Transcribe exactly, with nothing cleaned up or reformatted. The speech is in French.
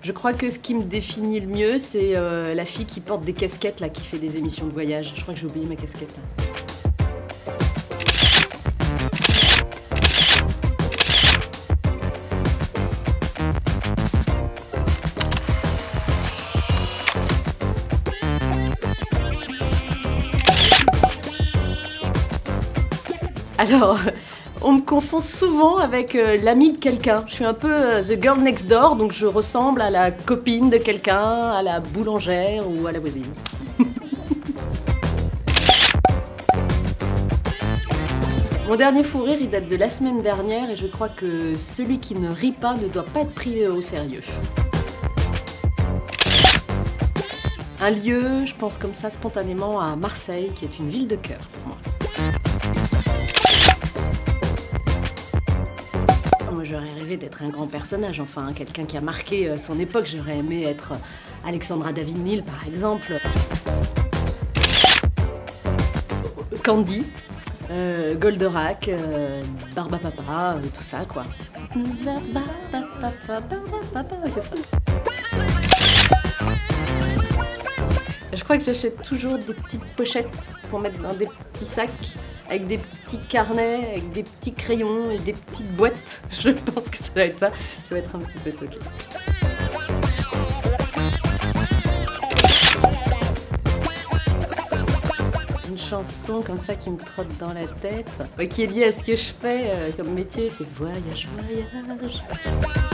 Je crois que ce qui me définit le mieux, c'est euh, la fille qui porte des casquettes, là, qui fait des émissions de voyage. Je crois que j'ai oublié ma casquette, là. Alors, on me confond souvent avec euh, l'amie de quelqu'un. Je suis un peu euh, the girl next door, donc je ressemble à la copine de quelqu'un, à la boulangère ou à la voisine. Mon dernier fou rire, il date de la semaine dernière et je crois que celui qui ne rit pas ne doit pas être pris au sérieux. Un lieu, je pense comme ça spontanément à Marseille, qui est une ville de cœur pour moi. Moi, j'aurais rêvé d'être un grand personnage, enfin, quelqu'un qui a marqué son époque. J'aurais aimé être Alexandra David-Néel, par exemple. Candy, euh, Goldorak, euh, Barbapapa, euh, tout ça, quoi. C'est ça. Je crois que j'achète toujours des petites pochettes pour mettre dans des petits sacs, avec des petits carnets, avec des petits crayons et des petites boîtes. Je pense que ça va être ça. Je vais être un petit peu toquée. Une chanson comme ça qui me trotte dans la tête, qui est liée à ce que je fais comme métier, c'est voyage, voyage.